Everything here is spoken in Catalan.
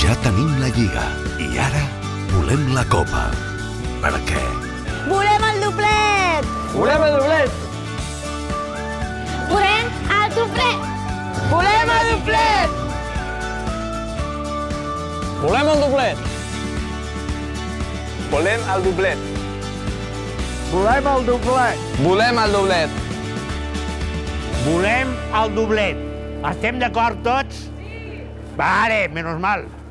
Ja tenim la Lliga i ara volem la Copa. Per què? Volem el doblet! Volem el doblet! Volem el doblet! Volem el doblet! Volem el doblet! Volem el doblet! Volem el doblet! Volem el doblet! Volem el doblet. Estem d'acord tots? Sí! Vale, menos mal.